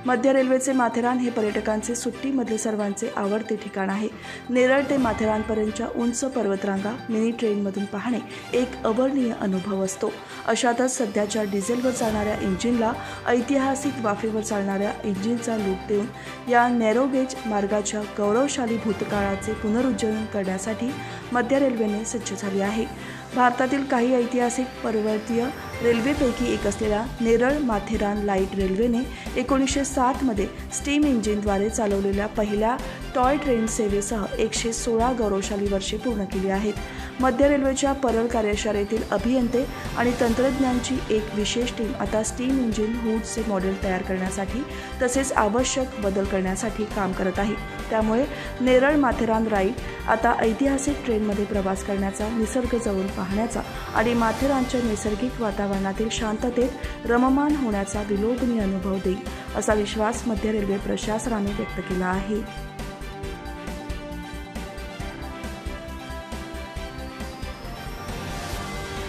मध्य रेल्वेचे माथेरान हे पर्यटकांचे सुट्टीमधले सर्वांचे आवडते ठिकाण आहे। नेरळ ते माथेरानपर्यंतच्या उंच पर्वतरांगा मिनी ट्रेनमधून पाहणे एक अवर्णनीय अनुभव असतो। अशातच सध्याच्या डिझेलवर चालणाऱ्या इंजिनला ऐतिहासिक वाफेवर चालणाऱ्या इंजिनचा लूक देऊन या नॅरोगेज मार्गाच्या गौरवशाली भूतकाळाचे पुनरुज्जीवन करण्यासाठी मध्य रेल्वेने सज्ज झाली आहे। भारतातील काही ऐतिहासिक पर्वतीय रेल्वेपैकी एक असलेल्या नेरळ माथेरान लाईट रेल्वेने 1907 मध्ये स्टीम इंजिनद्वारे चालवलेल्या पहिल्या टॉय ट्रेन सेवेसह 116 गौरवशाली वर्षे पूर्ण केली आहेत। मध्य रेल्वेच्या परळ कार्यशाळेतील अभियंते आणि तंत्रज्ञांची एक विशेष टीम आता स्टीम इंजिन हूडचे मॉडेल तयार करण्यासाठी तसेच आवश्यक बदल करण्यासाठी काम करत आहे। त्यामुळे नेरळ माथेरान राईड आता ऐतिहासिक ट्रेनमध्ये प्रवास करण्याचा, निसर्ग जवळून पाहण्याचा आणि माथेरानच्या नैसर्गिक वातावरणातील शांततेत रममाण होण्याचा विलोभनीय अनुभव देईल, असा विश्वास मध्य रेल्वे प्रशासनाने व्यक्त केला आहे।